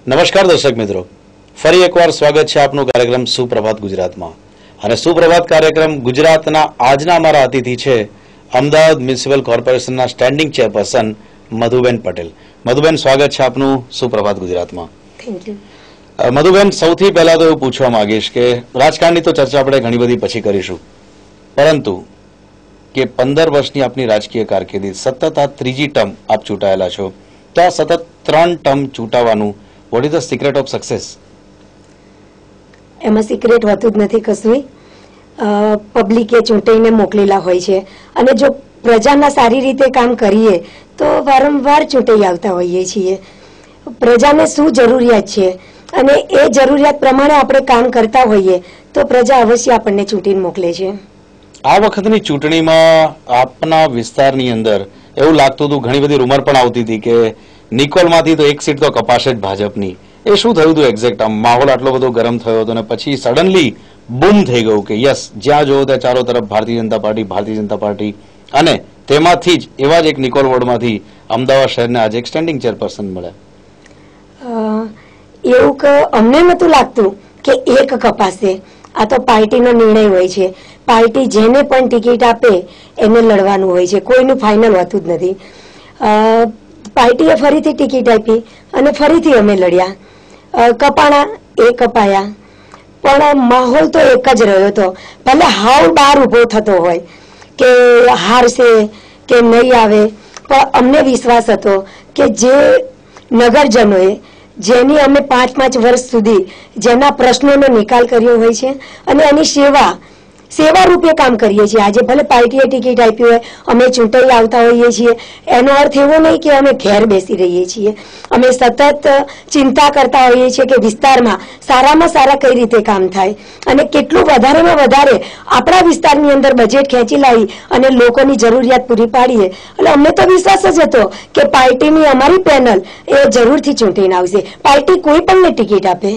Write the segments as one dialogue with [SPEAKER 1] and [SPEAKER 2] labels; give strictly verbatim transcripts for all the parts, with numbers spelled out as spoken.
[SPEAKER 1] નમસ્કાર દર્શક મિત્રો, ફરી એકવાર સ્વાગત છે આપનું કાર્યક્રમ સુપ્રભાત ગુજરાતમાં. અને સુપ્રભાત કાર્યક્રમ ગુજરાતના આજના અમારા અતિથિ છે અમદાવાદ મ્યુનિસિપલ કોર્પોરેશનના સ્ટેન્ડિંગ ચેરપર્સન મધુબેન પટેલ. મધુબેન, સ્વાગત છે આપનું સુપ્રભાત ગુજરાતમાં.
[SPEAKER 2] Thank you.
[SPEAKER 1] મધુબેન, સૌથી પહેલા તો એવું પૂછવા માંગીશ કે રાજકારણની તો ચર્ચા આપણે ઘણી બધી પછી કરીશું, પરંતુ કે પંદર વર્ષની આપની રાજકીય કારકિર્દી, સતત આ ત્રીજી ટર્મ આપ ચૂંટાયેલા છો, તો આ સતત ત્રણ ટર્મ ચૂંટાવાનું what is the secret of success?
[SPEAKER 2] એમાં સિક્રેટ હોતું જ નથી કશું. પબ્લિકે ચૂંટાઈને મોકલેલા હોય છે અને જો પ્રજાના સારી રીતે કામ કરીએ તો વારંવાર ચૂંટાઈ આવતા હોઈએ છીએ. પ્રજાને શું જરૂરિયાત છે અને એ જરૂરિયાત પ્રમાણે આપણે કામ કરતા હોઈએ તો પ્રજા અવશ્ય આપણને ચૂંટીને મોકલે છે.
[SPEAKER 1] આ વખતની ચૂંટણીમાં આપના વિસ્તારની અંદર એવું લાગતું હતું, ઘણી બધી રૂમર પણ આવતી હતી કે નિકોલમાંથી તો એક સીટ તો કપાશે જ ભાજપની. એ શું થયું હતું એક્ઝેક્ટ? આમ માહોલ આટલો બધો ગરમ થયો હતો અને પછી સડનલી બૂમ થઈ ગયું કે યસ, જ્યાં જોવો ત્યાં ચારો તરફ ભારતીય જનતા પાર્ટી ભારતીય જનતા પાર્ટી અને તેમાંથી જ એવા જ એક નિકોલ વોર્ડમાંથી અમદાવાદ શહેરને આજે એક સ્ટેન્ડિંગ ચેરપર્સન મળ્યા.
[SPEAKER 2] એવું કે અમને નતું લાગતું કે એક કપાશે. આ તો પાર્ટીનો નિર્ણય હોય છે. પાર્ટી જેને પણ ટિકિટ આપે એને લડવાનું હોય છે, કોઈનું ફાઇનલ હોતું જ નથી. પાર્ટીએ ફરીથી ટિકિટ આપી અને ફરીથી અમે લડ્યા. કપાણા એ કપાયા, પણ માહોલ તો એક જ રહ્યો હતો. ભલે હાવ બહાર ઉભો થતો હોય કે હારશે કે નહીં આવે, પણ અમને વિશ્વાસ હતો કે જે નગરજનોએ જેની અમે પાંચ પાંચ વર્ષ સુધી જેના પ્રશ્નોનો નિકાલ કર્યો હોય છે અને એની સેવા સેવા રૂપે કામ કરીએ છીએ. આજે ભલે પાર્ટીએ ટિકિટ આપી હોય, અમે ચૂંટાઈ આવતા હોઈએ છીએ, એનો અર્થ એવો નહીં કે અમે ઘેર બેસી રહીએ છીએ. અમે સતત ચિંતા કરતા હોઈએ છીએ કે વિસ્તારમાં સારામાં સારા કઈ રીતે કામ થાય અને કેટલું વધારેમાં વધારે આપણા વિસ્તારની અંદર બજેટ ખેંચી લાવી અને લોકોની જરૂરિયાત પૂરી પાડીએ. એટલે અમને તો વિશ્વાસ જ હતો કે પાર્ટીની અમારી પેનલ એ જરૂરથી ચૂંટીને આવશે, પાર્ટી કોઈ પણને ટિકિટ આપે.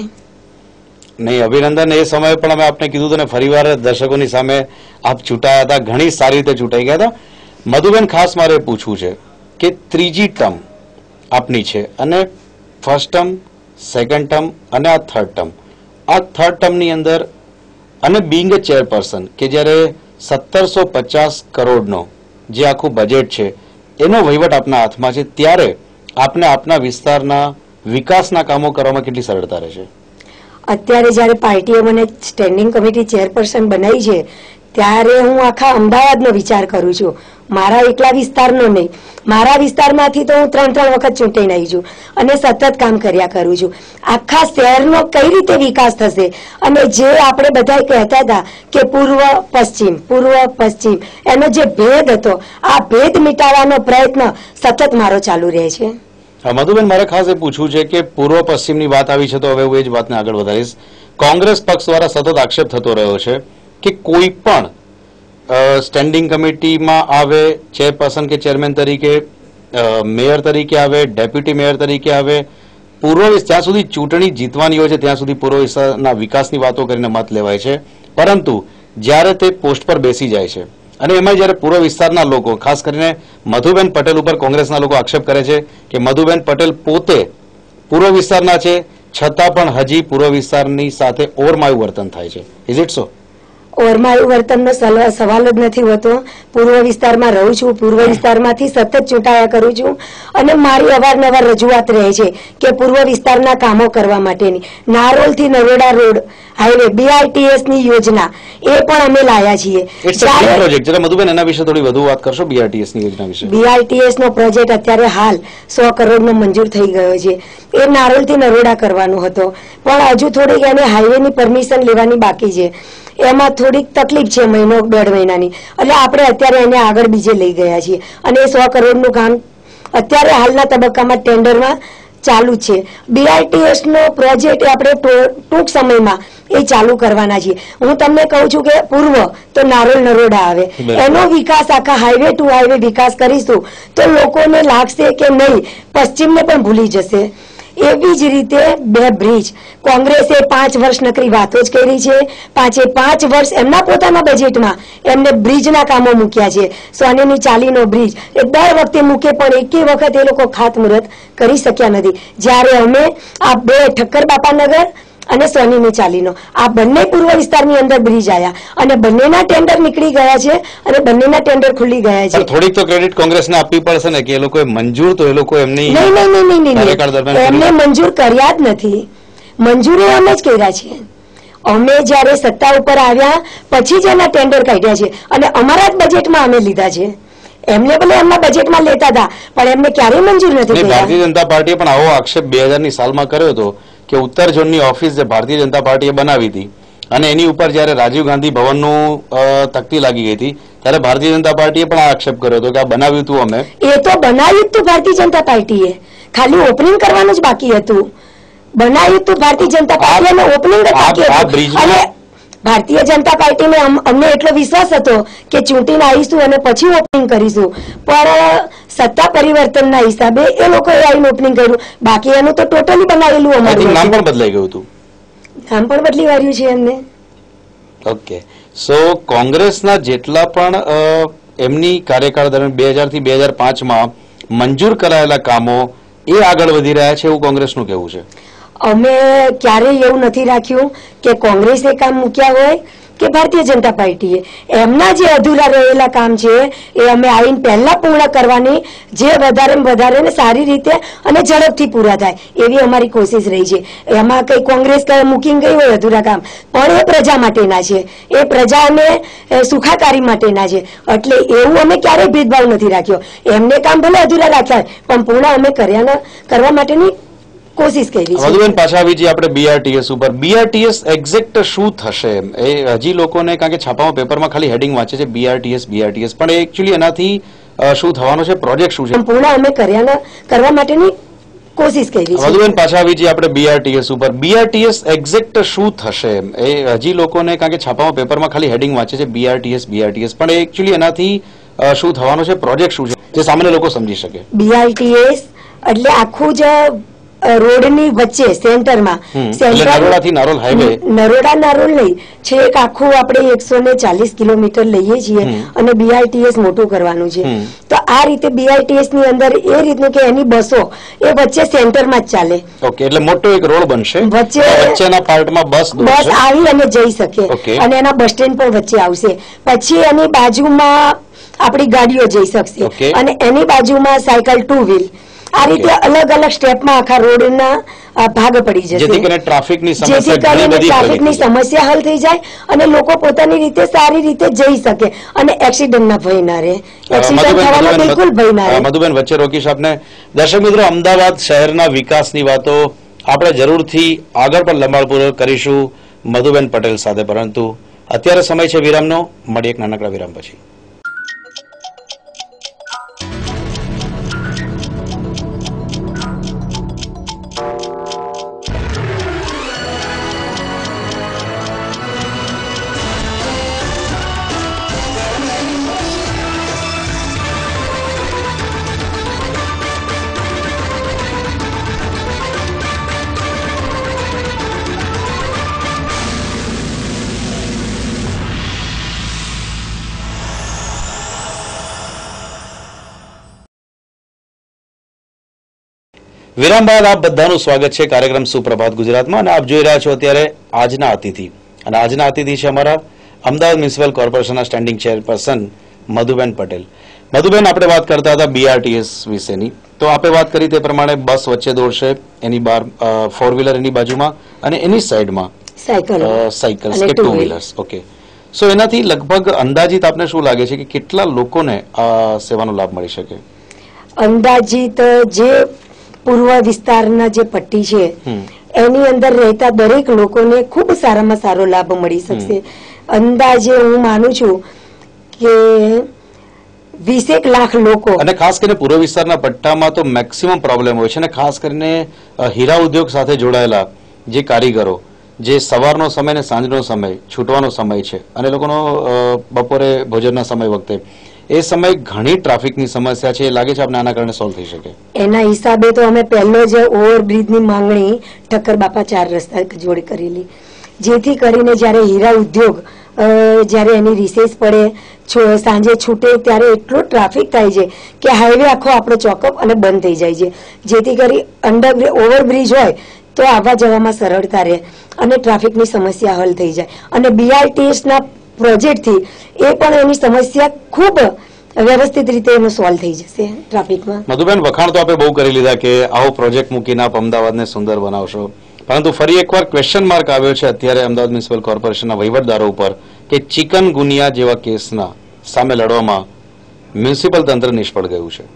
[SPEAKER 1] નહીં, અભિનંદન. એ સમયે પણ અમે આપને કીધું હતું ને ફરીવાર દર્શકોની સામે આપ ચૂંટાયા હતા, ઘણી સારી રીતે ચૂંટાઈ ગયા હતા. મધુબેન, ખાસ મારે પૂછવું છે કે ત્રીજી ટર્મ આપની છે અને ફર્સ્ટ ટર્મ, સેકન્ડ ટર્મ અને આ થર્ડ ટર્મ, આ થર્ડ ટર્મની અંદર અને બીંગ અ ચેરપર્સન કે જ્યારે સત્તરસો પચાસ કરોડનો જે આખું બજેટ છે એનો વહીવટ આપના હાથમાં છે, ત્યારે આપને આપના વિસ્તારના વિકાસના કામો કરવામાં કેટલી સરળતા રહેશે?
[SPEAKER 2] અત્યારે જયારે પાર્ટીએ મને સ્ટેન્ડિંગ કમિટી ચેરપર્સન બનાવી છે ત્યારે હું આખા અમદાવાદનો વિચાર કરું છું, મારા એકલા વિસ્તારનો નહીં. મારા વિસ્તારમાંથી તો હું ત્રણ ત્રણ વખત ચૂંટાઈને આવી છું અને સતત કામ કર્યા કરું છું. આખા શહેરનો કઈ રીતે વિકાસ થશે અને જે આપણે બધા કહેતા હતા કે પૂર્વ પશ્ચિમ પૂર્વ પશ્ચિમ એનો જે ભેદ હતો, આ ભેદ મિટાવવાનો પ્રયત્ન સતત મારો ચાલુ રહે છે.
[SPEAKER 1] મધુબેન, મારે ખાસ એ પૂછવું છે કે પૂર્વ પશ્ચિમની વાત આવી છે તો હવે હું એ જ વાતને આગળ વધારીશ. કોંગ્રેસ પક્ષ દ્વારા સતત આક્ષેપ થતો રહ્યો છે કે કોઈ પણ સ્ટેન્ડિંગ કમિટીમાં આવે, ચેરપર્સન કે ચેરમેન તરીકે, મેયર તરીકે આવે, ડેપ્યુટી મેયર તરીકે આવે, પૂર્વ જ્યાં સુધી ચૂંટણી જીતવાની હોય છે ત્યાં સુધી પૂર્વ વિસ્તારના વિકાસની વાતો કરીને મત લેવાય છે, પરંતુ જ્યારે તે પોસ્ટ પર બેસી જાય છે અને એમાં જ્યારે પૂર્વ વિસ્તારના લોકો, ખાસ કરીને મધુબેન પટેલ ઉપર કોંગ્રેસના લોકો આક્ષેપ કરે છે કે મધુબેન પટેલ પોતે પૂર્વ વિસ્તારના છે છતાં પણ હજી પૂર્વ વિસ્તારની સાથે ઓરમાયું વર્તન થાય છે. Is it so?
[SPEAKER 2] ઓરમાયું વર્તનનો સવાલ જ નથી હોતો. પૂર્વ વિસ્તારમાં રહું છું, પૂર્વ વિસ્તારમાંથી સતત ચૂંટાયા કરું છું અને મારી અવારનવાર રજૂઆત રહે છે કે પૂર્વ વિસ્તારના કામો કરવા માટેની નારોલથી નરોડા રોડ હાઈવે બીઆરટીએસ ની યોજના એ પણ અમે લાયા છીએ.
[SPEAKER 1] પ્રોજેક્ટ જરા મધુબેન એના વિશે થોડી વધુ વાત કરશો? બીઆરટીએસ ની યોજના વિશે.
[SPEAKER 2] બીઆરટીએસ નો પ્રોજેક્ટ અત્યારે હાલ સો કરોડ નો મંજૂર થઈ ગયો છે. એ નારોલથી નરોડા કરવાનો હતો, પણ હજુ થોડીક એને હાઈવે ની પરમિશન લેવાની બાકી છે. એમાં થોડીક તકલીફ છે, મહિનો દોઢ મહિનાની. એટલે આપણે અત્યારે એને આગળ બીજે લઈ ગયા છીએ અને એ સો કરોડનું કામ અત્યારે હાલના તબક્કામાં ટેન્ડરમાં ચાલુ છે. બીઆરટીએસ નો પ્રોજેક્ટ આપણે ટૂંક સમયમાં એ ચાલુ કરવાના છીએ. હું તમને કહું છું કે પૂર્વ તો નારોલ નરોડા આવે, એનો વિકાસ આખા હાઈવે ટુ હાઈવે વિકાસ કરીશું તો લોકોને લાગશે કે નહીં, પશ્ચિમને પણ ભૂલી જશે એવી જ રીતે બે બ્રિજ કોંગ્રેસે પાંચ વર્ષ નકરી વાતો જ કરી છે. પાંચે પાંચ વર્ષ એમના પોતાના બજેટમાં એમને બ્રિજના કામો મૂક્યા છે. સોનેની ચાલીનો બ્રિજ એ દર વખતે મૂકે પણ એકે વખત એ લોકો ખાતમુહૂર્ત કરી શક્યા નથી. જ્યારે અમે આ બે ઠક્કર બાપાનગર અને સોનીની ચાલીનો આ બંને પૂર્વ વિસ્તારની અંદર બ્રિજ આવ્યા અને બંનેના ટેન્ડર નીકળી ગયા છે અને બંનેના ટેન્ડર ખુલી ગયા છે.
[SPEAKER 1] થોડીક તો ક્રેડિટ કોંગ્રેસને આપવી પડશે ને કે એ લોકોએ મંજૂર તો એ લોકો એમની
[SPEAKER 2] નહીં નહીં નહીં નહીં એમને મંજૂર કર્યા જ નથી. મંજૂરી અમે જ કર્યા છે. અમે જયારે સત્તા ઉપર આવ્યા પછી જ એના ટેન્ડર કાઢ્યા છે અને અમારા જ બજેટમાં અમે લીધા છે. એમને ભલે એમના બજેટમાં લેતા હતા પણ એમને ક્યારેય મંજૂર નથી કર્યા.
[SPEAKER 1] ભારતીય જનતા પાર્ટીએ પણ આવો આક્ષેપ બે હજારની સાલમાં કર્યો હતો કે ઉત્તર ઝોનની ઓફિસ જે ભારતીય જનતા પાર્ટીએ બનાવી હતી અને એની ઉપર જયારે રાજીવ ગાંધી ભવનનું તકતી લાગી ગઈ હતી ત્યારે ભારતીય જનતા પાર્ટીએ પણ આ આક્ષેપ કર્યો હતો કે આ બનાવ્યું હતું અમે. એ
[SPEAKER 2] તો બનાવ્યું હતું ભારતીય જનતા પાર્ટીએ, ખાલી ઓપનિંગ કરવાનું જ બાકી હતું. બનાવ્યું હતું ભારતીય જનતા પાર્ટી અને ઓપનિંગ જ બાકી હતું. અને ભારતીય જનતા પાર્ટીને અમને એટલો વિશ્વાસ હતો કે ચૂંટીને આવીશું અને પછી ઓપનિંગ કરીશું, પણ સત્તા પરિવર્તનના હિસાબે એ લોકોએ આવીને ઓપનિંગ કર્યું. બાકી એનું તો ટોટલી બનાવેલું અમારું
[SPEAKER 1] નામ પણ બદલાઈ ગયું હતું.
[SPEAKER 2] નામ પણ બદલી વાળ્યું છે એમને.
[SPEAKER 1] ઓકે, સો કોંગ્રેસના જેટલા પણ એમની કાર્યકાળ દરમિયાન બે હજાર થી બે હજાર પાંચમાં મંજૂર કરાયેલા કામો એ આગળ વધી રહ્યા છે એવું કોંગ્રેસનું કહેવું છે.
[SPEAKER 2] અમે ક્યારેય એવું નથી રાખ્યું કે કોંગ્રેસે કામ મૂક્યા હોય કે ભારતીય જનતા પાર્ટીએ. એમના જે અધૂરા રહેલા કામ છે એ અમે આવીને પહેલા પૂર્ણ કરવાની, જે વધારે વધારે ને સારી રીતે અને ઝડપથી પૂરા થાય એવી અમારી કોશિશ રહી છે. એમાં કઈ કોંગ્રેસ મૂકી ગઈ હોય અધૂરા કામ, પણ એ પ્રજા માટેના છે, એ પ્રજાને સુખાકારી માટેના છે. એટલે એવું અમે ક્યારેય ભેદભાવ નથી રાખ્યો. એમને કામ ભલે અધૂરા રાખ્યા પણ પૂર્ણ અમે કર્યા કરવા માટેની કોશિશ કરી છે.
[SPEAKER 1] મધુબેન પાછા આવી જઈએ આપણે બીઆરટીએસ ઉપર. બીઆરટીએસ એક્ઝેક્ટ શું થશે એ હજી લોકોને, કારણ કે છાપામાં પેપરમાં ખાલી હેડિંગ વાંચે છે બીઆરટીએસ બીઆરટીએસ, પણ એકચ્યુઅલી એનાથી શું થવાનું છે, પ્રોજેક્ટ શું છે?
[SPEAKER 2] પૂર્ણ અમે કર્યા કરવા માટેની કોશિશ કરી છે.
[SPEAKER 1] મધુબેન પાછા આવી જઈએ આપણે બીઆરટીએસ ઉપર. બીઆરટીએસ એક્ઝેક્ટ શું થશે એ હજી લોકોને, કારણ કે છાપામાં પેપરમાં ખાલી હેડિંગ વાંચે છે બીઆરટીએસ બીઆરટીએસ, પણ એકચ્યુઅલી એનાથી શું થવાનું છે, પ્રોજેક્ટ શું છે, જે સામાન્ય લોકો સમજી શકે?
[SPEAKER 2] બીઆરટીએસ એટલે આખું જ રોડની વચ્ચે સેન્ટરમાં,
[SPEAKER 1] નરોડાથી નારોલ હાઈવે,
[SPEAKER 2] નરોડા નારોલ નહીં, છેક આખું આપણે એકસો ને ચાલીસ કિલોમીટર લઈએ છીએ અને બીઆરટીએસ મોટું કરવાનું છે. તો આ રીતે બીઆરટીએસ ની અંદર એ રીતનું કે એની બસો એ વચ્ચે સેન્ટરમાં જ ચાલે.
[SPEAKER 1] ઓકે, એટલે મોટો એક રોડ બનશે,
[SPEAKER 2] વચ્ચે
[SPEAKER 1] વચ્ચેના પાર્ટમાં બસ
[SPEAKER 2] બસ આવી અને જઈ શકે અને એના બસ સ્ટેન્ડ પણ વચ્ચે આવશે. પછી એની બાજુમાં આપણી ગાડીઓ જઈ શકશે અને એની બાજુમાં સાયકલ, ટુ વ્હીલ, આ રીતે અલગ અલગ સ્ટેપમાં આખા રોડના ભાગ પડી જશે,
[SPEAKER 1] જેથી કરીને ટ્રાફિકની
[SPEAKER 2] સમસ્યા હલ થઈ જાય અને લોકો પોતાની રીતે સારી રીતે જઈ શકે અને એક્સિડન્ટના ભય ના રહે. એક્સિડન્ટ થવાનો બિલકુલ ભય ના રહે.
[SPEAKER 1] મધુબેન, વચ્ચે રોકીશ આપને. દર્શક મિત્રો, અમદાવાદ શહેરના વિકાસની વાતો આપણે જરૂરથી આગળ પણ લંબાણપૂર્વક કરીશું મધુબેન પટેલ સાથે, પરંતુ અત્યારે સમય છે વિરામનો. મળીએ એક નાનકડા વિરામ પછી. વિરામ બાદ આપ બધાનું સ્વાગત છે કાર્યક્રમ સુપ્રભાત ગુજરાતમાં, અને આપ જોઈ રહ્યા છો અત્યારે આજના અતિથિ. અને આજના અતિથિ છે અમારા અમદાવાદ મ્યુનિસિપલ કોર્પોરેશનના સ્ટેન્ડિંગ ચેરપર્સન મધુબેન પટેલ. મધુબેન, આપણે વાત કરતા હતા બીઆરટીએસ વિશેની, તો આપણે વાત કરી તે પ્રમાણે બસ વચ્ચે દોડશે, એની બહાર ફોર વ્હીલર એની બાજુમાં અને એની સાઈડમાં સાયકલ્સ કે ટુ વ્હીલર્સ. ઓકે, સો એનાથી લગભગ અંદાજિત આપને શું લાગે છે કે કેટલા લોકોને આ સેવાનો લાભ મળી શકે?
[SPEAKER 2] અંદાજિત જે પૂર્વ વિસ્તારના જે પટ્ટી છે એની અંદર રહેતા દરેક લોકોને ખૂબ સારામાં સારો લાભ મળી શકશે. અંદાજે હું માનું છું કે વીસેક લાખ લોકો.
[SPEAKER 1] અને ખાસ કરીને પૂર્વ વિસ્તારના પટ્ટામાં તો મેક્સિમમ પ્રોબ્લેમ હોય છે, અને ખાસ કરીને હીરા ઉદ્યોગ સાથે જોડાયેલા જે કારીગરો, જે સવારનો સમય ને સાંજનો સમય છૂટવાનો સમય છે અને લોકોનો બપોરે ભોજનના સમય વખતે એ સમયે ઘણી ટ્રાફિકની સમસ્યા છે, એ લાગે છે આપને આના કારણે સોલ્વ થઈ શકે?
[SPEAKER 2] એના હિસાબે તો અમે પહેલો જ ઓવરબ્રિજની માંગણી ઠક્કર બાપા ચાર રસ્તા જોડે કરેલી, જેથી કરીને જ્યારે હીરા ઉદ્યોગ જ્યારે એની રિસેસ પડે સાંજે છૂટે ત્યારે એટલો ટ્રાફિક થાય છે કે હાઈવે આખો આપણો ચોકઅપ અને બંધ થઈ જાય છે, જેથી કરી અંડર ઓવરબ્રિજ હોય તો આવવા જવામાં સરળતા રહે અને ટ્રાફિકની સમસ્યા હલ થઈ જાય. અને બીઆરટીએસના પ્રોજેક્ટથી એ પણ એની સમસ્યા ખૂબ વ્યવસ્થિત રીતે એનો સોલ્વ થઈ જશે ટ્રાફિકમાં.
[SPEAKER 1] મધુબેન, વખાણ તો આપણે બહુ કરી લીધા કે આવો પ્રોજેક્ટ મૂકીને આપ અમદાવાદને સુંદર બનાવશો, પરંતુ ફરી એકવાર ક્વેશ્ચન માર્ક આવ્યો છે અત્યારે અમદાવાદ મ્યુનિસિપલ કોર્પોરેશનના વહીવટદારો ઉપર કે ચિકનગુનિયા જેવા કેસના સામે લડવામાં મ્યુનિસિપલ તંત્ર નિષ્ફળ ગયું છે.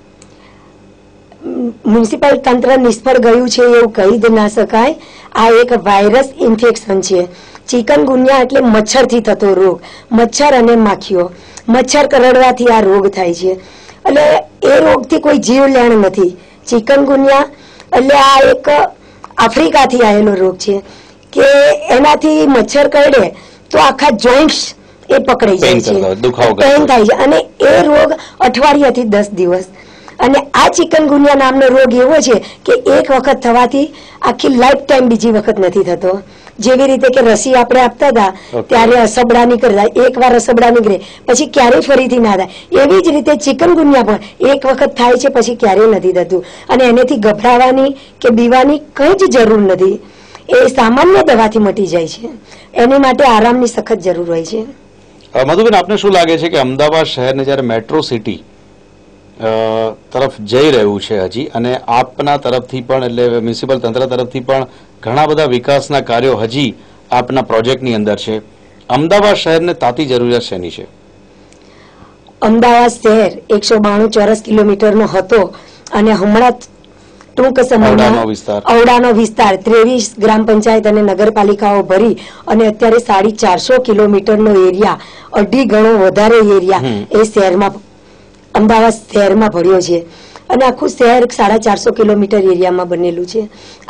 [SPEAKER 2] મ્યુનિસિપલ તંત્ર નિષ્ફળ ગયું છે એવું કહી જ ના શકાય. આ એક વાયરસ ઇન્ફેક્શન છે. ચિકનગુનિયા એટલે મચ્છરથી થતો રોગ, મચ્છર અને માખીઓ. મચ્છર કરડવાથી આ રોગ થાય છે, એટલે એ રોગથી કોઈ જીવલેણ નથી. ચિકનગુનિયા એટલે આ એક આફ્રિકાથી આવેલો રોગ છે કે એનાથી મચ્છર કરડે તો આખા જોઈન્ટ્સ એ પકડાઈ જાય છે, પેન થાય છે, અને એ રોગ અઠવાડિયાથી દસ દિવસ. અને આ ચિકનગુનિયા નામનો રોગ એવો છે કે એક વખત થવાથી આખી લાઈફ ટાઈમ બીજી વખત નથી થતો. જેવી રીતે કે રસી આપણે આપતા હતા ત્યારે અસબડા નીકળતા, એક વાર અસબડા નીકળે પછી ક્યારેય ફરીથી ના થાય, એવી જ રીતે ચિકનગુનિયા પણ એક વખત થાય છે પછી ક્યારેય નથી થતું. અને એનેથી ગભરાવાની કે બીવાની કઈ જ જરૂર નથી, એ સામાન્ય દવાથી મટી જાય છે. એની માટે આરામની સખત જરૂર હોય છે.
[SPEAKER 1] મધુબેન, આપને શું લાગે છે કે અમદાવાદ શહેરને જ્યારે મેટ્રો સિટી તરફ જઈ રહ્યું છે હજી, અને આપના તરફથી પણ એટલે મ્યુનિસિપલ તંત્ર તરફથી પણ ઘણા બધા વિકાસના કાર્યો હજી આપના પ્રોજેક્ટની અંદર છે, અમદાવાદ શહેરને તાતી જરૂરિયાત શેની છે?
[SPEAKER 2] અમદાવાદ શહેર એકસો બાણું ચોરસ કિલોમીટરનો હતો અને હમણાં ટૂંક સમયમાં ઔડાનો વિસ્તાર ત્રેવીસ ગ્રામ પંચાયત અને નગરપાલિકાઓ ભરી અને અત્યારે સાડી ચારસો કિલોમીટરનો એરિયા, અઢી ગણો વધારે એરિયા એ શહેરમાં અમદાવાદ શહેરમાં ભર્યો છે. અને આખું શહેર સાડા ચારસો કિલોમીટર એરિયામાં બનેલું છે.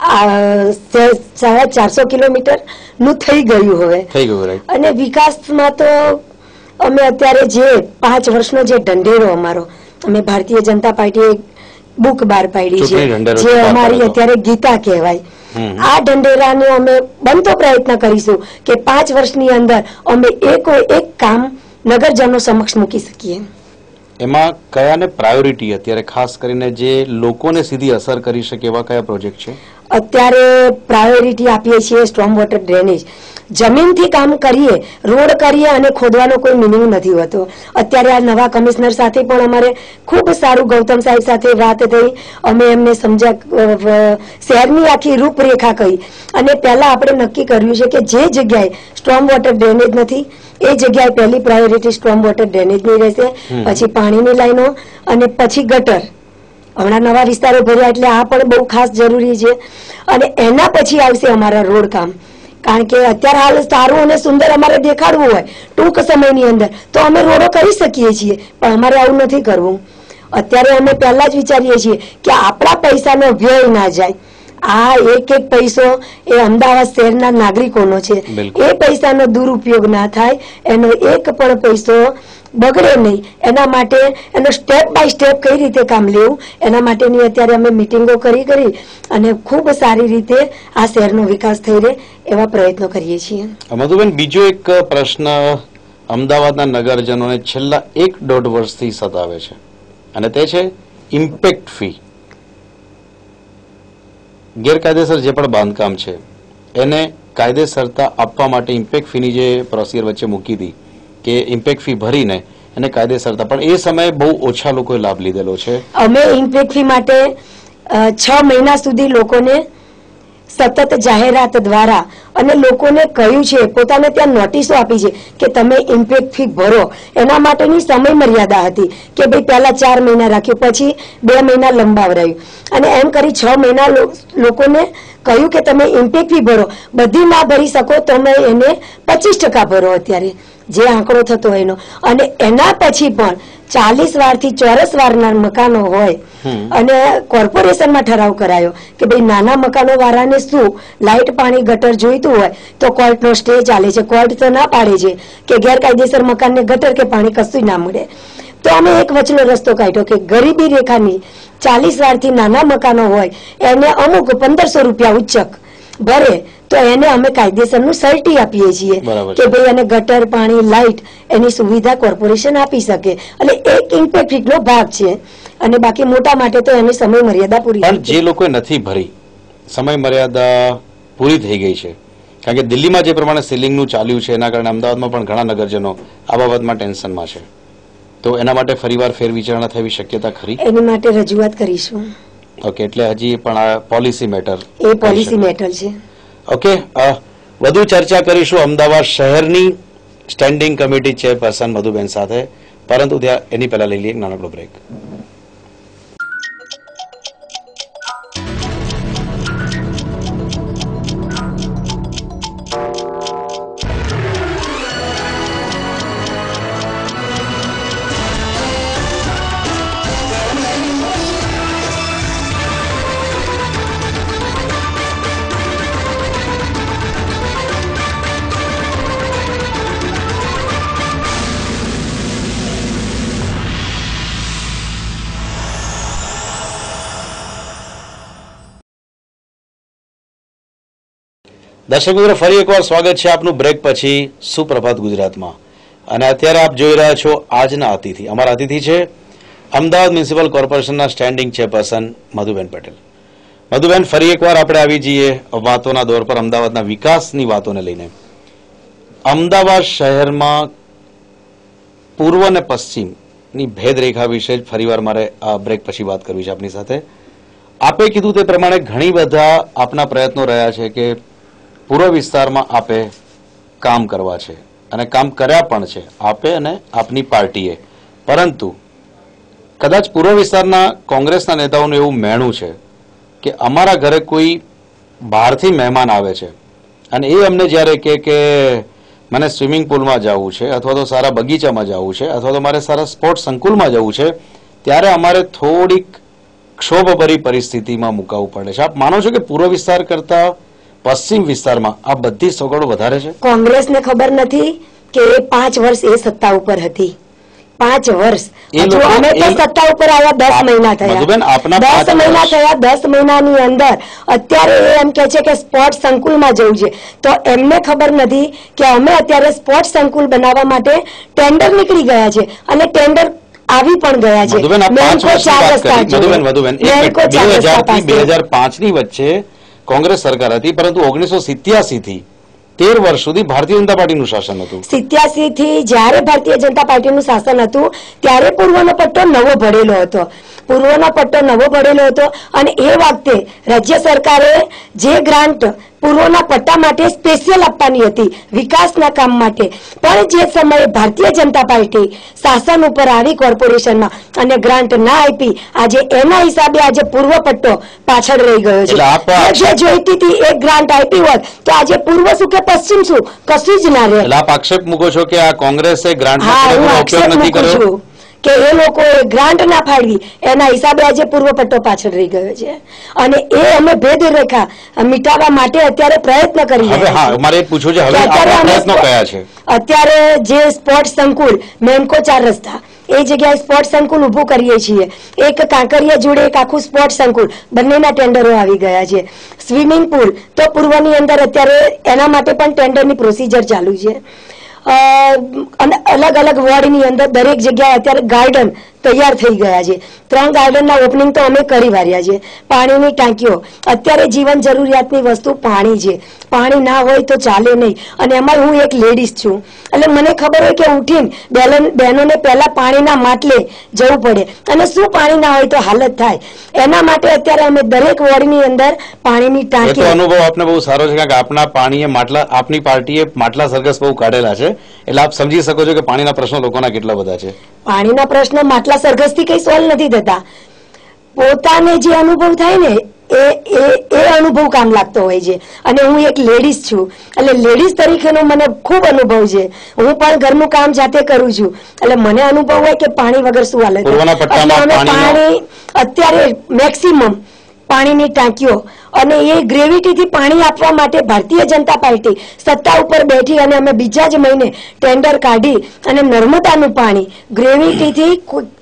[SPEAKER 2] સાડા ચારસો કિલોમીટર નું થઈ ગયું હવે. અને વિકાસમાં તો અમે અત્યારે જે પાંચ વર્ષનો જે ઢંઢેરો અમારો, અમે ભારતીય જનતા પાર્ટીએ બુક બહાર પાડી છે જે અમારી અત્યારે ગીતા કહેવાય, આ ઢંઢેરાને અમે બનતો પ્રયત્ન કરીશું કે પાંચ વર્ષની અંદર અમે એક એક કામ નગરજનો સમક્ષ મૂકી શકીએ.
[SPEAKER 1] એમાં કયાને પ્રાયોરિટી અત્યારે ખાસ કરીને જે લોકોને સીધી અસર કરી શકે એવા કયા પ્રોજેક્ટ છે?
[SPEAKER 2] અત્યારે પ્રાયોરિટી આપીએ છીએ સ્ટ્રોમ વોટર ડ્રેનેજ. જમીનથી કામ કરીએ, રોડ કરીએ અને ખોદવાનો કોઈ મિનિંગ નથી હોતો. અત્યારે આ નવા કમિશનર સાથે પણ અમારે ખૂબ સારું ગૌતમ સાહેબ સાથે વાત થઈ, અમે એમને સમજ્યા, શહેરની આખી રૂપરેખા કહી અને પહેલા આપણે નક્કી કર્યું છે કે જે જગ્યાએ સ્ટ્રોમ વોટર ડ્રેનેજ નથી એ જગ્યાએ પહેલી પ્રાયોરિટી સ્ટ્રોમ વોટર ડ્રેનેજની રહેશે, પછી પાણીની લાઈનો અને પછી ગટર. હમણાં નવા વિસ્તારો ભર્યા એટલે આ પણ બહુ ખાસ જરૂરી છે. અને એના પછી આવશે અમારા રોડ કામ, કારણ કે અત્યારે હાલ સારું અને સુંદર અમારે દેખાડવું હોય ટૂંક સમયની અંદર તો અમે રોડો કરી શકીએ છીએ, પણ અમારે આવું નથી કરવું. અત્યારે અમે પહેલા જ વિચારીએ છીએ કે આપણા પૈસાનો વ્યય ના જાય. આ એક એક પૈસો એ અમદાવાદ શહેરના નાગરિકોનો છે, એ પૈસાનો દુરુપયોગ ના થાય, એનો એક પણ પૈસો બગડે નહીં, એના માટે એનો સ્ટેપ બાય સ્ટેપ કઈ રીતે કામ લેવું એના માટેની અત્યારે અમે મિટિંગો કરી કરી અને ખૂબ સારી રીતે આ શહેરનો વિકાસ થઈ રહે એવા પ્રયત્નો કરીએ છીએ.
[SPEAKER 1] મધુબેન, બીજો એક પ્રશ્ન અમદાવાદના નગરજનોને છેલ્લા એક દોઢ વર્ષથી સતાવે છે અને તે છે ઇમ્પેક્ટ ફી. ગેરકાયદેસર જે પણ બાંધકામ છે એને કાયદેસરતા આપવા માટે ઇમ્પેક્ટ ફીની જે પ્રોસિજર વચ્ચે મૂકી હતી કે ઇમ્પેક્ટ ફી ભરીને એને કાયદેસરતા, પણ એ સમયે બહુ ઓછા લોકોએ લાભ લીધેલો છે. અમે
[SPEAKER 2] ઇમ્પેક્ટ ફી માટે છ મહિના સુધી લોકોને સતત જાહેરાત દ્વારા અને લોકોને કહ્યું છે, પોતાને ત્યાં નોટિસો આપી છે કે તમે ઇમ્પેક્ટ ફી ભરો. એના માટેની સમય મર્યાદા હતી કે ભાઈ પહેલા ચાર મહિના રાખ્યું, પછી બે મહિના લંબાવરાયું અને એમ કરી છ મહિના લોકોને કહ્યું કે તમે ઇમ્પેક્ટ ફી ભરો. બધી ના ભરી શકો તમે એને પચીસ ટકા ભરો અત્યારે જે આંકડો થતો હોય એનો. અને એના પછી પણ ચાલીસ વાર થી ચોરસ વારના મકાનો હોય અને કોર્પોરેશનમાં ઠરાવ કરાયો કે ભાઈ નાના મકાનો વાળાને શું લાઇટ પાણી ગટર જોઈતું હોય તો કોર્ટનો સ્ટે ચાલે છે. કોર્ટ તો ના પાડે છે કે ગેરકાયદેસર મકાનને ગટર કે પાણી કશું ના મળે, તો અમે એક વચનો રસ્તો કાઢ્યો કે ગરીબી રેખાની ચાલીસ હજારથી નાના મકાનો હોય એને અમુક પંદરસો રૂપિયા ઉચ્ચક ભરે તો એને અમે કાયદેસરનું સર્ટી આપીએ છીએ કે ભાઈ એને ગટર પાણી લાઇટ એની સુવિધા કોર્પોરેશન આપી શકે એટલે એક ઇમ્પેક્ટ નો ભાગ છે અને બાકી મોટા માટે તો એની સમય મર્યાદા પૂરી.
[SPEAKER 1] પણ જે લોકોએ નથી ભરી સમય મર્યાદા પૂરી થઈ ગઈ છે કારણ કે દિલ્હીમાં જે પ્રમાણે સીલિંગનું ચાલ્યું છે એના કારણે અમદાવાદમાં પણ ઘણા નગરજનો આ બાબતમાં ટેન્શનમાં છે તો એના માટે ફરીવાર ફેર વિચારણા થવી શક્યતા ખરી?
[SPEAKER 2] એની માટે રજૂઆત કરીશું.
[SPEAKER 1] ઓકે એટલે હજી પણ આ પોલિસી મેટર
[SPEAKER 2] એ પોલિસી મેટર છે.
[SPEAKER 1] ઓકે વધુ ચર્ચા કરીશું અમદાવાદ શહેરની સ્ટેન્ડિંગ કમિટી ચેરપર્સન મધુબેન સાથે પરંતુ ત્યાં એની પહેલા લઈ લઈએ એક નાનકડો બ્રેક. દર્શક મિત્રો ફરી એકવાર સ્વાગત છે આપનું બ્રેક પછી સુપ્રભાત ગુજરાતમાં અને અત્યારે આપ જોઈ રહ્યા છો આજના અતિથિ. અમારા અતિથિ છે અમદાવાદ મ્યુનિસિપલ કોર્પોરેશનના સ્ટેન્ડિંગ ચેરપર્સન મધુબેન પટેલ. મધુબેન ફરી એકવાર આપણે આવી જઈએ વાતોના દોર પર અમદાવાદના વિકાસની વાતોને લઈને. અમદાવાદ શહેરમાં પૂર્વ અને પશ્ચિમની ભેદરેખા વિશે જ ફરીવાર મારે આ બ્રેક પછી વાત કરવી છે આપની સાથે. આપે કીધું તે પ્રમાણે ઘણી બધા આપના પ્રયત્નો રહ્યા છે કે પૂર્વ વિસ્તારમાં આપે કામ કરવા છે અને કામ કર્યા પણ છે આપે અને આપની પાર્ટીએ, પરંતુ કદાચ પૂર્વ વિસ્તારના કોંગ્રેસના નેતાઓનું એવું મેણું છે કે અમારા ઘરે કોઈ બહારથી મહેમાન આવે છે અને એ અમને જ્યારે કહે કે મને સ્વિમિંગ પુલમાં જવું છે અથવા તો સારા બગીચામાં જવું છે અથવા તો મારે સારા સ્પોર્ટ્સ સંકુલમાં જવું છે ત્યારે અમારે થોડીક ક્ષોભભરી પરિસ્થિતિમાં મુકાવવું પડે છે. આપ માનો છો કે પૂર્વ વિસ્તાર કરતા પશ્ચિમ વિસ્તારમાં આ બધી સગવડો વધારે છે?
[SPEAKER 2] કોંગ્રેસને ખબર નથી કે એ પાંચ વર્ષ એ સત્તા ઉપર હતી. પાંચ વર્ષ અમે તો સત્તા ઉપર આવ્યા દસ મહિના થયા. દસ મહિના થયા દસ મહિનાની અંદર અત્યારે એ એમ કે છે કે સ્પોર્ટ્સ સંકુલમાં જવું છે તો એમને ખબર નથી કે અમે અત્યારે સ્પોર્ટ્સ સંકુલ બનાવવા માટે ટેન્ડર નીકળી ગયા છે અને ટેન્ડર આવી પણ ગયા છે.
[SPEAKER 1] બે હજાર પાંચ ની વચ્ચે કોંગ્રેસ સરકાર હતી પરંતુ ઓગણીસો સિત્યાસી થી તેર વર્ષ સુધી ભારતીય જનતા પાર્ટીનું શાસન હતું.
[SPEAKER 2] સિત્યાસી થી જયારે ભારતીય જનતા પાર્ટીનું શાસન હતું ત્યારે પૂર્વનો પટ્ટો નવો ભરેલો હતો. પૂર્વનો પટ્ટો નવો ભરેલો હતો અને એ વખતે રાજ્ય સરકારે જે ગ્રાન્ટ પૂર્વના પટ્ટા માટે સ્પેશિયલ આપવાની હતી વિકાસના કામ માટે, પણ જે સમયે ભારતીય જનતા પાર્ટી શાસન ઉપર આવી કોર્પોરેશનમાં અને ગ્રાન્ટ ના આપી આજે એના હિસાબે આજે પૂર્વ પટ્ટો પાછળ રહી ગયો છે. જે જોઈતી હતી એક ગ્રાન્ટ આપી હોત તો આજે પૂર્વ શું કે પશ્ચિમ શું કશું જ ના રહે.
[SPEAKER 1] આપ આક્ષેપ મૂકો છો કે આ કોંગ્રેસે ગ્રાન્ટ ઉપયોગ નથી કર્યો
[SPEAKER 2] કે એ લોકોએ ગ્રાન્ટ ના ફાળવી એના હિસાબે આજે પૂર્વ પટ્ટો પાછળ રહી ગયો છે અને એ અમે ભેદ રેખા મિટાવવા માટે અત્યારે પ્રયત્ન કરી રહ્યા
[SPEAKER 1] છીએ.
[SPEAKER 2] અત્યારે જે સ્પોર્ટ્સ સંકુલ મેમકો ચાર રસ્તા એ જગ્યાએ સ્પોર્ટ્સ સંકુલ ઉભું કરીએ છીએ. એક કાંકરિયા જોડે એક આખું સ્પોર્ટ્સ સંકુલ બંનેના ટેન્ડરો આવી ગયા છે. સ્વિમિંગ પુલ તો પૂર્વની અંદર અત્યારે એના માટે પણ ટેન્ડરની પ્રોસિજર ચાલુ છે. અલગ અલગ વોર્ડની અંદર દરેક જગ્યાએ અત્યારે ગાર્ડન તૈયાર થઈ ગયા છે. ત્રણ ગાર્ડનના ઓપનિંગ તો અમે કરી વાર્યા છે. પાણીની ટાંકીઓ અત્યારે જીવન જરૂરિયાતની વસ્તુ પાણી છે. પાણી ના હોય તો ચાલે નહીં અને એમાં હું એક લેડીઝ છું એટલે મને ખબર હોય કે ઉઠીને બહેનોને પહેલા પાણીના માટલે જવું પડે અને શું પાણી ના હોય તો હાલત થાય. એના માટે અત્યારે અમે દરેક વોર્ડની અંદર પાણીની ટાંકી.
[SPEAKER 1] અનુભવ આપને બહુ સારો છે કારણ કે આપના પાણીએ માટલા આપની પાર્ટીએ માટલા સરઘસ બહુ કાઢેલા છે એટલે આપ સમજી શકો છો કે પાણીના પ્રશ્નો લોકોના કેટલા બધા છે.
[SPEAKER 2] પાણીના પ્રશ્નો માટલા સરઘસ થી કઈ સોલ્વ નથી થતા. પોતાને જે અનુભવ થાય ને એ એ અનુભવ કામ લાગતો હોય છે અને હું એક લેડીઝ છું એટલે લેડીઝ તરીકેનો મને ખૂબ અનુભવ છે. હું પણ ઘરનું કામ જાતે કરું છું એટલે મને અનુભવ હોય કે પાણી વગર શું હાલત. પાણી અત્યારે મેક્સિમમ પાણીની ટાંકીઓ અને એ ગ્રેવિટીથી પાણી આપવા માટે ભારતીય જનતા પાર્ટી સત્તા ઉપર બેઠી અને અમે બીજા જ મહિને ટેન્ડર કાઢી અને નર્મદાનું પાણી ગ્રેવિટીથી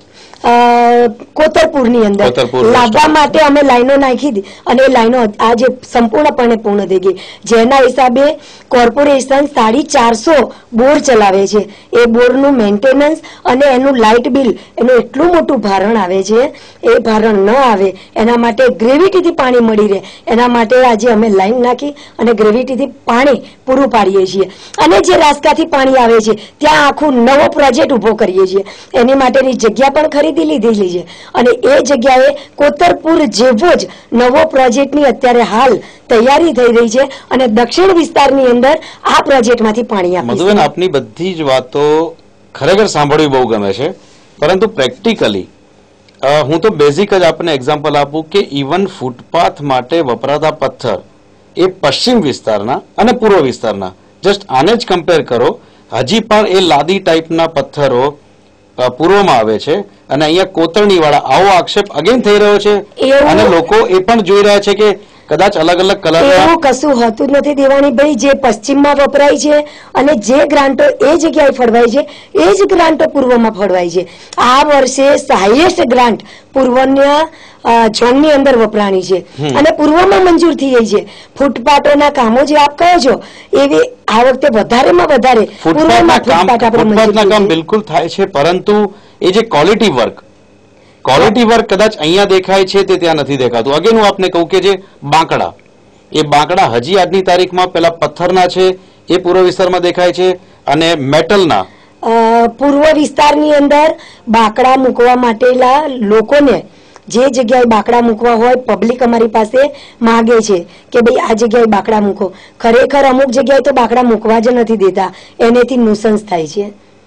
[SPEAKER 2] કોતરપુરની અંદર લાવવા માટે અમે લાઈનો નાખી હતી અને એ લાઈનો આજે સંપૂર્ણપણે પૂર્ણ થઈ ગઈ, જેના હિસાબે કોર્પોરેશન સાડી ચારસો બોર ચલાવે છે. એ બોરનું મેન્ટેનન્સ અને એનું લાઇટ બિલ એનું એટલું મોટું ભારણ આવે છે. એ ભારણ ન આવે એના માટે ગ્રેવિટીથી પાણી મળી રહે એના માટે આજે અમે લાઈન નાખી અને ગ્રેવિટીથી પાણી પૂરું પાડીએ છીએ. અને જે રાસ્કાથી પાણી આવે છે ત્યાં આખું નવો પ્રોજેક્ટ ઉભો કરીએ છીએ. એની માટેની જગ્યા પણ ખરીદી લીધેલી છે અને એ જગ્યાએ કોતરપુર જેવો જ નવો પ્રોજેક્ટની અત્યારે હાલ તૈયારી થઈ રહી છે અને દક્ષિણ વિસ્તારની અંદર આ પ્રોજેક્ટમાંથી પાણી આપે છે.
[SPEAKER 1] મધુબેન, આપની બધી જ વાતો ખરેખર સાંભળવી બહુ ગમે છે, પરંતુ પ્રેક્ટિકલી હું તો બેઝિક જ આપને એક્ઝામ્પલ આપું કે ઇવન ફૂટપાથ માટે વપરાતા પથ્થર એ પશ્ચિમ વિસ્તારના અને પૂર્વ વિસ્તારના, જસ્ટ આને જ કમ્પેર કરો, હજી પણ એ લાદી ટાઈપના પથ્થરો પૂર્વમાં આવે છે અને અહીંયા કોતરણી વાળા આવો આક્ષેપ અગેન થઈ રહ્યો છે અને લોકો એ પણ જોઈ રહ્યા છે કે કદાચ અલગ અલગ કલર
[SPEAKER 2] એવું કશું હોતું જ નથી દેવાણીભાઈ. જે પશ્ચિમમાં વપરાય છે અને જે ગ્રાન્ટો એ જગ્યાએ ફળવાય છે એ જ ગ્રાન્ટો પૂર્વમાં ફળવાય છે. આ વર્ષે હાઈએસ્ટ ગ્રાન્ટ પૂર્વના ઝોનની અંદર વપરાણી છે અને પૂર્વમાં મંજૂર થઈ ગઈ છે. ફૂટપાથોના કામો જે આપ કહો છો એવી આ વખતે વધારેમાં વધારે પૂર્વમાં ફૂટપાથ આપણે મંજૂર
[SPEAKER 1] કામ બિલકુલ થાય છે, પરંતુ એ જે ક્વોલિટી વર્ક ક્વોલિટી વર્ક કદાચ અહીંયા દેખાય છે તે ત્યાં નથી દેખાતું. અગેન હું આપને કહું કે જે બાંકડા એ બાંકડા હજી આજની તારીખમાં પેલા પથ્થરના છે એ પૂર્વ વિસ્તારમાં દેખાય છે અને મેટલના
[SPEAKER 2] પૂર્વ વિસ્તારની અંદર બાંકડા મૂકવા માટેલા લોકોને જે જગ્યાએ બાંકડા મૂકવા હોય પબ્લિક અમારી પાસે માગે છે કે ભાઈ આ જગ્યાએ બાંકડા મૂકો. ખરેખર અમુક જગ્યાએ તો બાંકડા મૂકવા જ નથી દેતા, એનેથી નુસન્સ થાય છે.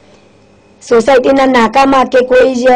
[SPEAKER 2] સોસાયટીના નાકામાં કે કોઈ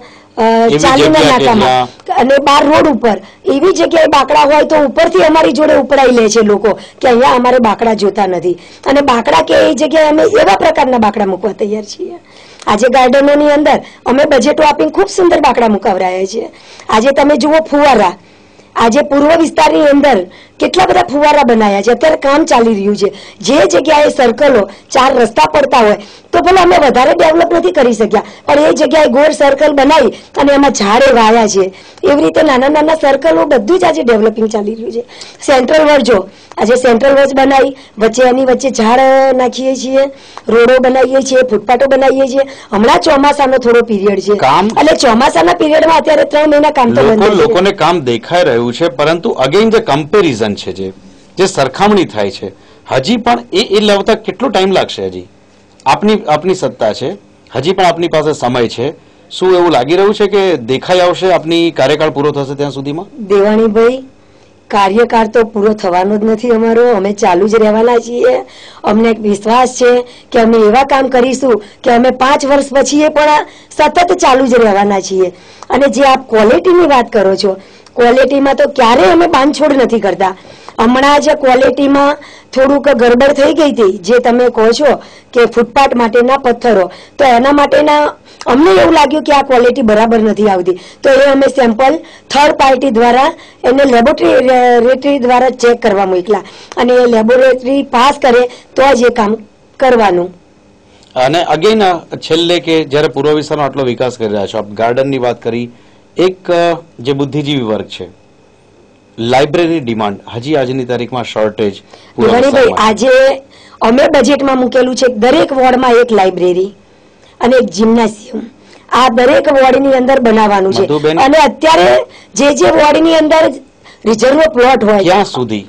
[SPEAKER 2] ચાલીના નાકામાં અને બાર રોડ ઉપર એવી જગ્યાએ બાંકડા હોય તો ઉપરથી અમારી જોડે ઉપડાઈ લે છે લોકો કે અહીંયા અમારે બાંકડા જોતા નથી અને બાંકડા કે એ જગ્યાએ અમે એવા પ્રકારના બાંકડા મૂકવા તૈયાર છીએ. આજે ગાર્ડનોની અંદર અમે બજેટો આપીને ખૂબ સુંદર બાંકડા મુકાવરાયા છે. આજે તમે જુઓ ફુવારા, આજે પૂર્વ વિસ્તારની અંદર કેટલા બધા ફુવારા બનાવ્યા છે, અત્યારે કામ ચાલી રહ્યું છે. જે જગ્યાએ સર્કલો ચાર રસ્તા પડતા હોય તો ભલે અમે વધારે ડેવલપ નથી કરી શક્યા, પણ એ જગ્યાએ ગોળ સર્કલ બનાવી અને એમાં ઝાડે વાયા છે. એવી રીતે નાના નાના સર્કલો બધું જ આજે ડેવલપિંગ ચાલી રહ્યું છે. સેન્ટ્રલ વર્જ જો આજે સેન્ટ્રલ વર્જ બનાવી વચ્ચે એની વચ્ચે ઝાડ નાખીએ છીએ, રોડો બનાવીએ છીએ, ફૂટપાથો બનાવીએ છીએ. હમણાં ચોમાસાનો થોડો પીરિયડ છે એટલે ચોમાસાના પીરિયડમાં અત્યારે ત્રણ મહિના કામ તો બંધ છે.
[SPEAKER 1] લોકોને કામ દેખાઈ રહ્યું છે, પરંતુ અગેન જે કમ્પેરિઝન છે, જે જે સરખામણી થાય છે, હજી પણ એ એ લાવતા કેટલો ટાઈમ લાગશે? હજી આપની આપની સત્તા છે, હજી પણ આપની પાસે સમય છે. શું એવું લાગી રહ્યું છે કે દેખાઈ આવશે આપની કાર્યકાળ પૂરો થશે ત્યાં સુધીમાં?
[SPEAKER 2] દેવાણીભાઈ, કાર્યકાળ તો પૂરો થવાનો જ નથી અમારો, અમે ચાલુ જ રહેવાના છીએ. અમને વિશ્વાસ છે કે અમે એવા કામ કરીશું કે અમે પાંચ વર્ષ પછી પણ સતત ચાલુ જ રહેવાના છીએ. અને જે આપ ક્વોલિટીની વાત કરો છો, ક્વોલિટીમાં તો ક્યારેય અમે બાંધછોડ નથી કરતા. હમણાં જ ક્વોલિટીમાં થોડુંક ગડબડ થઈ ગઈ હતી, જે તમે કહો છો કે ફૂટપાથ માટેના પથ્થરો, તો એના માટેના અમને એવું લાગ્યું કે આ ક્વોલિટી બરાબર નથી આવતી, તો એ અમે સેમ્પલ થર્ડ પાર્ટી દ્વારા એને લેબોરેટરી દ્વારા ચેક કરવા મોકલા અને એ લેબોરેટરી પાસ કરે તો જ એ કામ કરવાનું.
[SPEAKER 1] અને અગેન છેલ્લે કે જ્યારે પૂર્વ વિસ્તારનો આટલો વિકાસ કરી રહ્યા છો, આપ ગાર્ડનની વાત કરી, એક જે બુદ્ધિજીવી વર્ગ છે, લાઇબ્રેરી ડિમાન્ડ હજી આજની તારીખમાં શોર્ટેજ.
[SPEAKER 2] આજે અમે બજેટમાં મૂકેલું છે દરેક વોર્ડમાં એક લાઇબ્રેરી અને એક જિમ્નાસિયમ, આ દરેક વોર્ડની અંદર બનાવવાનું છે. અને અત્યારે જે જે વોર્ડની અંદર રિઝર્વ પ્લોટ હોય
[SPEAKER 1] ત્યાં સુધી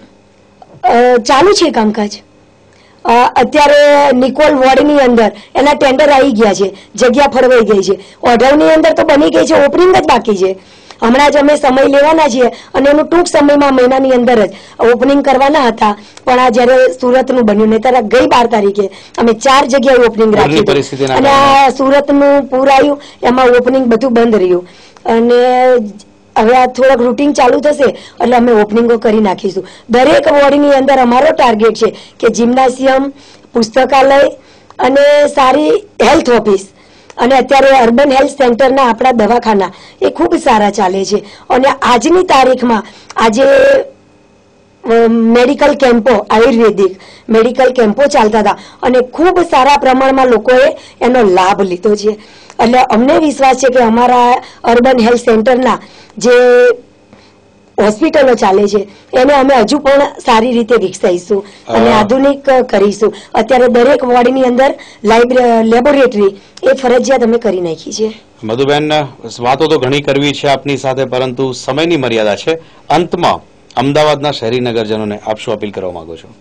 [SPEAKER 2] ચાલુ છે કામકાજ. અત્યારે નિકોલ વોર્ડની અંદર એના ટેન્ડર આવી ગયા છે, જગ્યા ફળવાઈ ગઈ છે. ઓઢવની અંદર તો બની ગઈ છે, ઓપનિંગ જ બાકી છે. હમણાં જ અમે સમય લેવાના છીએ અને એનું ટૂંક સમયમાં મહિનાની અંદર જ ઓપનિંગ કરવાના હતા, પણ આ જયારે સુરતનું બન્યું ને ત્યારે ગઈ બાર તારીખે અમે ચાર જગ્યાએ ઓપનિંગ રાખ્યું અને આ સુરતનું પૂર આવ્યું, એમાં ઓપનિંગ બધું બંધ રહ્યું. અને હવે આ થોડોક રૂટિન ચાલુ થશે એટલે અમે ઓપનિંગો કરી નાખીશું. દરેક વોર્ડની અંદર અમારો ટાર્ગેટ છે કે જિમ્નાસિયમ, પુસ્તકાલય અને સારી હેલ્થ ઓફિસ અને અત્યારે અર્બન હેલ્થ સેન્ટરના આપણા દવાખાના એ ખૂબ સારા ચાલે છે. અને આજની તારીખમાં આજે મેડિકલ કેમ્પો, આયુર્વેદિક મેડિકલ કેમ્પો ચાલતા હતા અને ખૂબ સારા પ્રમાણમાં લોકોએ એનો લાભ લીધો છે. એટલે અમને વિશ્વાસ છે કે અમારા અર્બન હેલ્થ સેન્ટરના જે હોસ્પિટલો ચાલે છે એને અમે હજુ પણ સારી રીતે વિકસાવીશું અને આધુનિક કરીશું. અત્યારે દરેક વોર્ડની અંદર લેબોરેટરી એ ફરજિયાત અમે કરી નાખી છે.
[SPEAKER 1] મધુબેન, વાતો તો ઘણી કરવી છે આપની સાથે, પરંતુ સમયની મર્યાદા છે. અંતમાં અમદાવાદના શહેરી નગરજનોને આપ શું અપીલ કરવા માંગો છો?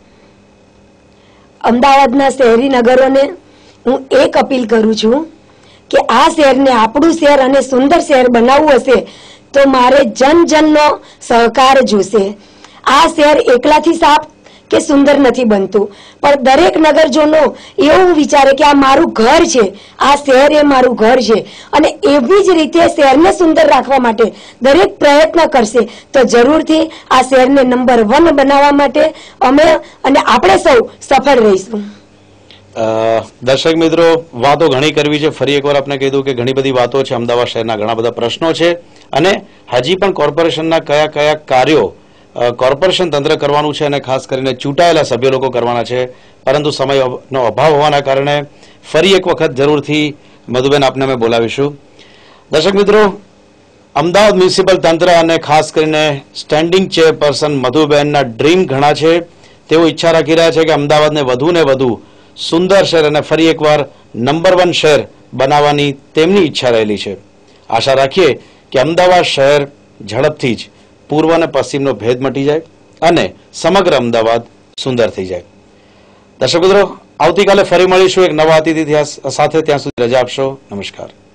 [SPEAKER 2] અમદાવાદના શહેરી નગરોને હું એક અપીલ કરું છું કે આ શહેરને આપણું શહેર અને સુંદર શહેર બનાવવું હશે તો મારે જન જનનો સહકાર જોશે. આ શહેર એકલાથી સાફ કે સુંદર નથી બનતું, પણ દરેક નગરજનો એવું વિચારે કે આ મારું ઘર છે, આ શહેર એ મારું ઘર છે અને એવી જ રીતે શહેરને સુંદર રાખવા માટે દરેક પ્રયત્ન કરશે તો જરૂરથી આ શહેરને નંબર વન બનાવવા માટે અમે અને આપણે સૌ સફળ રહીશું.
[SPEAKER 1] દર્શક મિત્રો, વાતો ઘણી કરવી છે. ફરી એકવાર આપણે કીધું કે ઘણી બધી વાતો છે. અમદાવાદ શહેરના ઘણા બધા પ્રશ્નો છે અને હજી પણ કોર્પોરેશનના કયા કયા કાર્યો કોર્પોરેશન તંત્ર કરવાનું છે અને ખાસ કરીને ચૂંટાયેલા સભ્ય લોકો કરવાના છે, પરંતુ સમયનો અભાવ હોવાના કારણે ફરી એક વખત જરૂરથી મધુબેન આપને અમે બોલાવીશું. દર્શક મિત્રો, અમદાવાદ મ્યુનિસિપલ તંત્ર અને ખાસ કરીને સ્ટેન્ડિંગ ચેરપર્સન મધુબેનના ડ્રીમ ઘણા છે. તેઓ ઈચ્છા રાખી રહ્યા છે કે અમદાવાદને વધુ ને વધુ સુંદર શહેર અને ફરી એકવાર નંબર વન શહેર બનાવવાની તેમની ઈચ્છા રહેલી છે. આશા રાખીએ કે અમદાવાદ શહેર ઝડપથી જ પૂર્વ અને પશ્ચિમનો ભેદ મટી જાય અને સમગ્ર અમદાવાદ સુંદર થઈ જાય. દર્શક મિત્રો, આવતીકાલે ફરી મળીશું એક નવા અતિથિ સાથે. ત્યાં સુધી રજા આપશો. નમસ્કાર.